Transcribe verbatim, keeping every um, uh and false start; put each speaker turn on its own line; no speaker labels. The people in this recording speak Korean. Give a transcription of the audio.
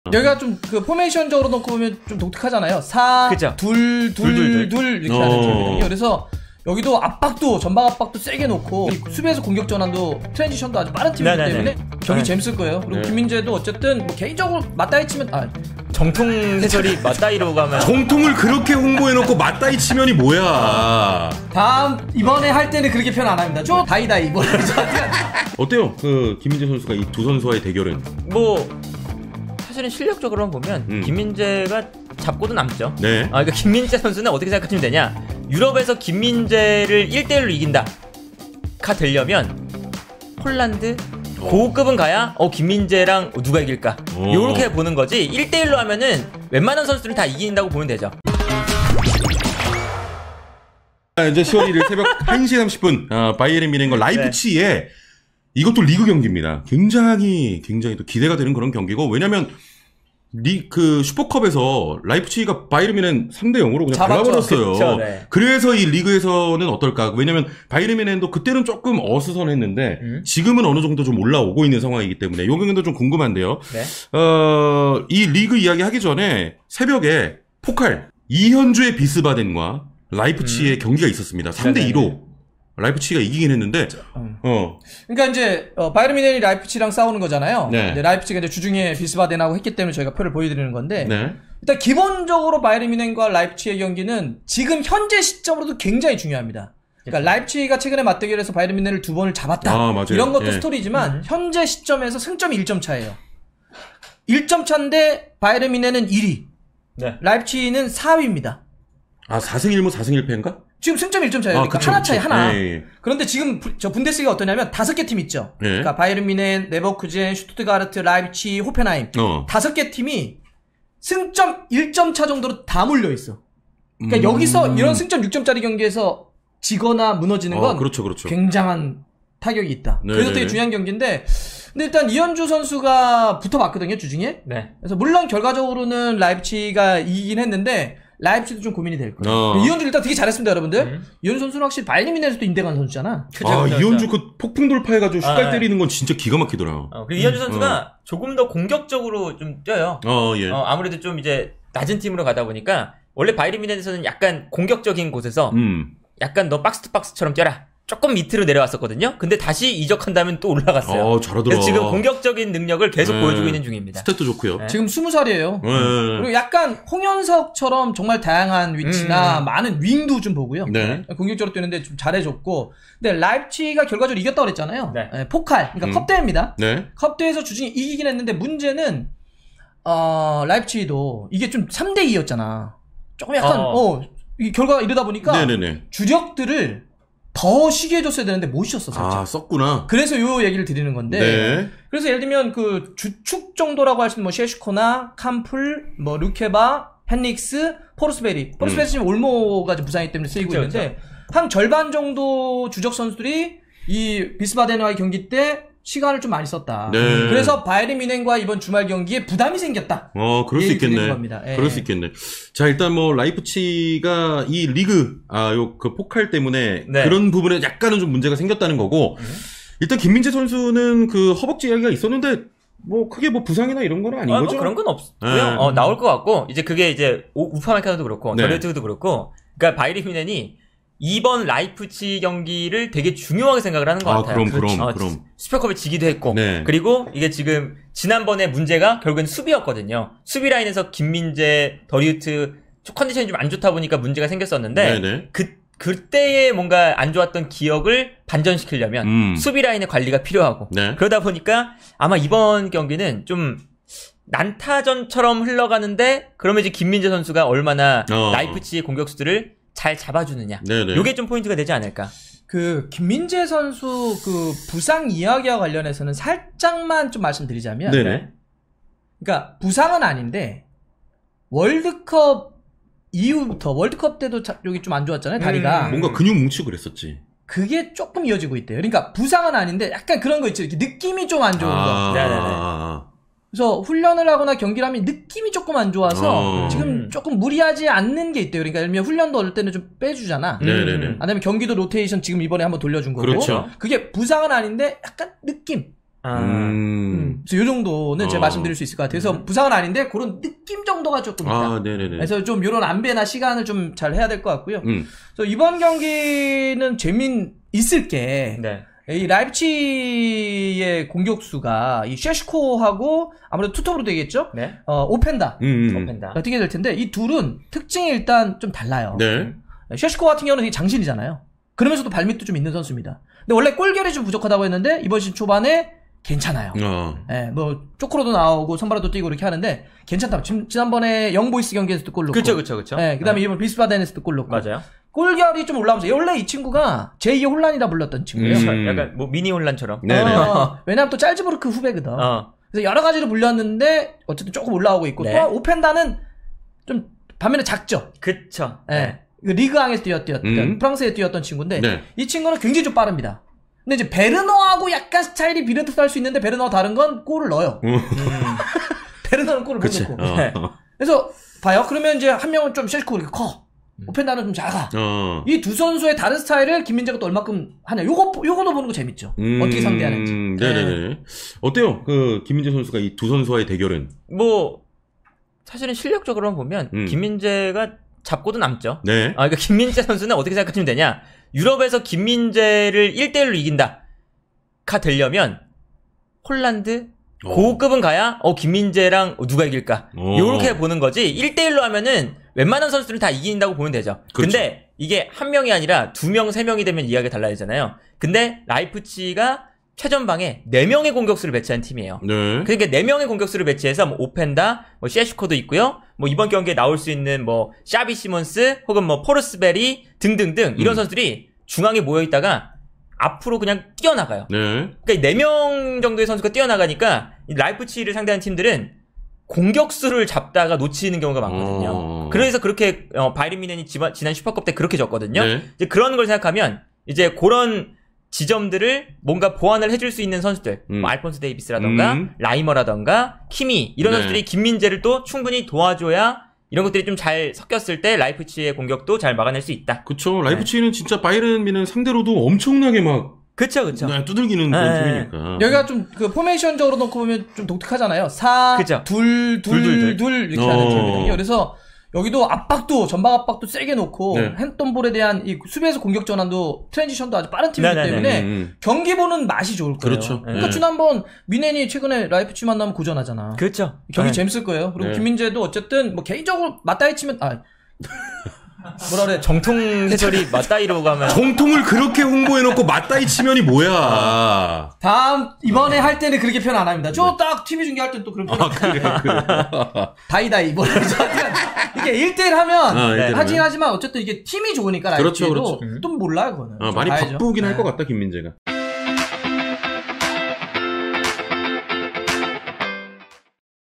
여기가 좀 그 포메이션적으로 놓고 보면 좀 독특하잖아요. 사,
그죠.
둘, 둘, 둘, 둘 이렇게
어.
하는 팀이거든요. 그래서 여기도 압박도 전방 압박도 세게 놓고 수비에서 공격 전환도 트랜지션도 아주 빠른 팀이기
네네네.
때문에 경기
네.
재밌을 거예요. 그리고
네.
김민재도 어쨌든 뭐 개인적으로 맞다이 치면 아
정통 해설이 맞다이로 가면
정통을 그렇게 홍보해놓고 맞다이 치면이 뭐야?
다음 이번에 할 때는 그렇게 표현 안 합니다. 저 다이다이 이번에
어때요? 그 김민재 선수가 이 두 선수와의 대결은?
뭐 사실은 실력적으로만 보면
음.
김민재가 잡고도 남죠.
네.
아, 그러니까 김민재 선수는 어떻게 생각하시면 되냐? 유럽에서 김민재를 일 대 일로 이긴다. 가 되려면 폴란드 고급은 가야 어 김민재랑 누가 이길까?
오.
요렇게 보는 거지. 일 대 일로 하면은 웬만한 선수들은 다 이긴다고 보면 되죠.
아, 이제 시월 일일 새벽 한 시 삼십 분 아, 바이에른 뮌헨과 라이프치히의 이것도 리그 경기입니다. 굉장히 굉장히 또 기대가 되는 그런 경기고 왜냐면 리, 그 슈퍼컵에서 라이프치히가 바이에른 뮌헨 삼 대 영으로 그냥
잡았죠.
갈라버렸어요.
그쵸, 네.
그래서 이 리그에서는 어떨까? 왜냐면 바이에른 뮌헨도 그때는 조금 어수선했는데
음.
지금은 어느 정도 좀 올라오고 있는 상황이기 때문에 이 경기도 좀 궁금한데요.
네.
어, 이 리그 이야기 하기 전에 새벽에 포칼 이현주의 비스바덴과 라이프치히의
음.
경기가 있었습니다. 삼 대 이로 라이프치히가 이기긴 했는데
음.
어.
그러니까 이제 어, 바이에른 뮌헨이 라이프치히랑 싸우는 거잖아요.
네.
근데 라이프치히가 이제 주중에 비스바덴하고 했기 때문에 저희가 표를 보여드리는 건데
네.
일단 기본적으로 바이에른 뮌헨과 라이프치히의 경기는 지금 현재 시점으로도 굉장히 중요합니다. 그러니까 라이프치히가 최근에 맞대결을 해서 바이에른 뮌헨을 두 번을 잡았다.
아, 맞아요.
이런 것도
예.
스토리지만 음. 현재 시점에서 승점이 일 점 차예요. 일 점 차인데 바이에른 뮌헨은 일 위,
네.
라이프치히는 사 위입니다.
아, 사 승 일 무 사 승 일 패인가?
지금 승점이 일 점 차예요.
아,
그러니까
그쵸,
하나 차이
그쵸.
하나.
예, 예.
그런데 지금 부, 저 분데스리가 어떠냐면 다섯 개 팀 있죠.
예.
그러니까 바이에른 뮌헨, 레버쿠젠, 슈투트가르트, 라이프치히, 호펜하임
어.
다섯 개 팀이 승점 일 점 차 정도로 다 몰려 있어. 그러니까
음.
여기서 이런 승점 육 점짜리 경기에서 지거나 무너지는 건
어, 그렇죠, 그렇죠.
굉장한 타격이 있다.
네네네.
그래서 되게 중요한 경기인데 근데 일단 이현주 선수가 붙어봤거든요, 주중에.
네.
그래서 물론 결과적으로는 라이프치히가 이기긴 했는데 라이프치히도 좀 고민이 될 거예요.
어.
이현주 일단 되게 잘했습니다, 여러분들.
음.
이현주 선수는 확실히 바이에른 뮌헨에서도 인대간 선수잖아.
그죠,
아,
그죠,
이현주
그죠.
그 폭풍 돌파해가지고 슛갈
아,
때리는 건 진짜 기가 막히더라.
어, 그리고 이현주 선수가 조금 더 공격적으로 좀 뛰어요.
어, 예.
어, 아무래도 좀 이제 낮은 팀으로 가다 보니까 원래 바이에른 뮌헨에서는 약간 공격적인 곳에서
음.
약간 너 박스 투 박스처럼 뛰어라. 조금 밑으로 내려왔었거든요. 근데 다시 이적한다면 또 올라갔어요.
어, 잘하더라.
그래서 지금 공격적인 능력을 계속
네.
보여주고 있는 중입니다.
스탯도 좋고요.
네.
지금 스무 살이에요.
네.
그리고 약간 홍현석처럼 정말 다양한 위치나
음.
많은 윙도 좀 보고요.
네.
공격적으로 뛰는데 좀 잘해줬고. 근데 라이프치히가 결과적으로 이겼다고 그랬잖아요.
네.
네, 포칼, 그러니까
음.
컵대회입니다.
네.
컵대회에서 주중에 이기긴 했는데 문제는 어, 라이프치히도 이게 좀 삼 대 이였잖아. 조금 약간
어.
어, 이 결과가 이러다 보니까
네네네.
주력들을 더 쉬게 해줬어야 되는데 못 쉬었어, 살짝.
아, 썼구나.
그래서 요 얘기를 드리는 건데.
네.
그래서 예를 들면 그 주축 정도라고 할 수 있는 뭐 셰슈코나, 캄플, 뭐 루케바, 헨릭스, 포르스베리. 포르스베리 지금 올모가 지금 부상이기 때문에 쓰이고
그쵸,
있는데 한 절반 정도 주력 선수들이 이 비스바덴과의 경기 때 시간을 좀 많이 썼다.
네.
그래서 바이에른 뮌헨과 이번 주말 경기에 부담이 생겼다.
어, 그럴 수
얘기 드리는
있겠네.
겁니다. 예.
그럴 수 있겠네. 자, 일단 뭐, 라이프치히가 이 리그, 아, 요, 그 포칼 때문에
네.
그런 부분에 약간은 좀 문제가 생겼다는 거고, 일단 김민재 선수는 그 허벅지 이야기가 있었는데, 뭐, 크게 뭐 부상이나 이런 건 아닌
어,
거죠?
뭐 그런 건 없고요.
네.
어, 나올 것 같고 이제 그게 이제 우파메카노도 그렇고
네.
더레트도 그렇고, 그러니까 바이에른 뮌헨이 이번 라이프치히 경기를 되게 중요하게 생각을 하는 것
아,
같아요.
그럼, 그럼,
어,
그럼.
슈퍼컵에 지기도 했고,
네.
그리고 이게 지금 지난번에 문제가 결국엔 수비였거든요. 수비 라인에서 김민재, 더리우트 컨디션이 좀 안 좋다 보니까 문제가 생겼었는데,
네네.
그 그때의 뭔가 안 좋았던 기억을 반전시키려면
음.
수비 라인의 관리가 필요하고,
네.
그러다 보니까 아마 이번 경기는 좀 난타전처럼 흘러가는데, 그러면 이제 김민재 선수가 얼마나
어.
라이프치히 공격수들을 잘 잡아주느냐.
네네.
요게 좀 포인트가 되지 않을까.
그 김민재 선수 그 부상 이야기와 관련해서는 살짝만 좀 말씀드리자면
네네.
그러니까 부상은 아닌데 월드컵 이후부터 월드컵 때도 자, 여기 좀 안 좋았잖아요, 다리가.
음.
뭔가 근육 뭉치고 그랬었지.
그게 조금 이어지고 있대요. 그러니까 부상은 아닌데 약간 그런 거 있죠. 이렇게 느낌이 좀 안 좋은 거.
아,
네네네.
그래서 훈련을 하거나 경기를 하면 느낌이 조금 안 좋아서
어.
지금 조금 무리하지 않는 게 있대요. 그러니까 예를 들면 훈련도 어떨 때는 좀 빼주잖아.
네네네.
아니면 경기도 로테이션 지금 이번에 한번 돌려준 거고.
그렇죠.
그게 부상은 아닌데 약간 느낌.
아.
음.
음. 그래서 이 정도는 제가
어.
말씀드릴 수 있을 것 같아요. 그래서 부상은 아닌데 그런 느낌 정도가 조금 있다.
아, 네네네.
그래서 좀 이런 안배나 시간을 좀 잘 해야 될 것 같고요.
음.
그래서 이번 경기는 재민 있을 게
네.
이 라이프치히의 공격수가 이 셰시코하고 아무래도 투톱으로 되겠죠.
네.
어, 오펜다.
음, 음.
오펜다.
어떻게 될 텐데 이 둘은 특징이 일단 좀 달라요.
네.
셰시코 같은 경우는 되게 장신이잖아요. 그러면서도 발밑도 좀 있는 선수입니다. 근데 원래 골결이 좀 부족하다고 했는데 이번 시즌 초반에 괜찮아요.
어.
예, 뭐 쪼크로도 나오고 선발로도 뛰고 이렇게 하는데 괜찮다. 지금 지난번에 영보이스 경기에서도 골 넣고.
그쵸, 그쵸, 그쵸.
예, 그다음에
네.
이번 비스바덴에서도 골 넣고.
맞아요.
골결이 좀 올라오면서 원래 이 친구가 제이의 혼란이라 불렸던 친구예요.
음.
약간 뭐 미니 혼란처럼.
네네.
어, 왜냐면 또 짤즈부르크 후배거든.
어.
그래서 여러 가지로 불렸는데 어쨌든 조금 올라오고 있고
네.
또 오펜다는 좀 반면에 작죠.
그쵸.
예.
네.
그 리그앙에서 뛰었던
음.
프랑스에 뛰었던 친구인데
네.
이 친구는 굉장히 좀 빠릅니다. 근데 이제 베르너하고 약간 스타일이 비슷할 수 있는데 베르너와 다른 건 골을 넣어요.
음.
베르너는 골을 못
그치.
넣고.
어.
네.
그래서 봐요. 그러면 이제 한 명은 좀 셰시코 이렇게 커. 오펜다는 좀 작아.
어.
이 두 선수의 다른 스타일을 김민재가 또 얼마큼 하냐. 요거 요거도 보는 거 재밌죠.
음.
어떻게 상대하는지.
네네네. 어때요? 그 김민재 선수가 이 두 선수와의 대결은?
뭐 사실은 실력적으로만 보면
음.
김민재가 잡고도 남죠.
네.
아, 그러니까 김민재 선수는 어떻게 생각하시면 되냐? 유럽에서 김민재를 일 대일로 이긴다. 가 되려면 홀란드
어.
고급은 가야 어 김민재랑 누가 이길까?
어.
요렇게 보는 거지. 일 대일로 하면은 웬만한 선수들은 다 이긴다고 보면 되죠.
그렇죠.
근데 이게 한 명이 아니라 두 명, 세 명이 되면 이야기가 달라지잖아요. 근데 라이프치히가 최전방에 네 명의 공격수를 배치한 팀이에요.
네.
그러니까 네 명의 공격수를 배치해서 뭐 오펜다, 뭐 셰시코도 있고요. 뭐 이번 경기에 나올 수 있는 뭐 샤비 시몬스 혹은 뭐 포르스베리 등등등 이런
음.
선수들이 중앙에 모여 있다가 앞으로 그냥 뛰어나가요.
네.
그러니까 네 명 정도의 선수가 뛰어나가니까 이 라이프치히를 상대하는 팀들은 공격수를 잡다가 놓치는 경우가 많거든요.
어.
그래서 그렇게 어, 바이에른 뮌헨이 지바- 지난 슈퍼컵 때 그렇게 졌거든요.
네.
이제 그런 걸 생각하면 이제 그런 지점들을 뭔가 보완을 해줄 수 있는 선수들,
음.
뭐 알폰스 데이비스라던가
음.
라이머라던가 키미 이런
네.
선수들이 김민재를 또 충분히 도와줘야 이런 것들이 좀 잘 섞였을 때 라이프치히의 공격도 잘 막아낼 수 있다.
그쵸. 라이프치히는 진짜 바이에른 뮌헨 상대로도 엄청나게 막
그쵸, 그쵸.
네, 두들기는
네.
그런 팀이니까.
여기가 좀 그 포메이션적으로 놓고 보면 좀 독특하잖아요. 사,
그죠.
둘, 둘,
둘, 둘,
둘,
둘.
이렇게 하는
어.
팀이거든요. 그래서 여기도 압박도 전방 압박도 세게 놓고
네.
핸드볼에 대한 이 수비에서 공격 전환도 트랜지션도 아주 빠른 팀이기
네네네.
때문에
음, 음.
경기 보는 맛이 좋을 거예요.
그렇죠.
그러니까
네.
지난번 뮌헨이 최근에 라이프치히 만나면 고전하잖아.
그렇죠.
경기
네.
재밌을 거예요. 그리고
네.
김민재도 어쨌든 뭐 개인적으로 맞다이 치면 아 뭐라 그래
정통 해설이 맞다이로 가면
정통을 그렇게 홍보해놓고 맞다이 치면이 뭐야.
다음 이번에 할 때는 그렇게 표현 안 합니다. 저 딱 티비 중계 할 때는 또 그런 표현.
아, 그래, 그래.
다이다이 뭐라 그러죠. 이게 일 대일 하면
아, 일 대일
하긴
하면.
하지만 어쨌든 이게 팀이 좋으니까
그렇죠,
라이프치히도
그렇죠.
좀 몰라요 그거는.
어,
좀
많이
봐야죠.
바쁘긴 할
네.
것 같다, 김민재가.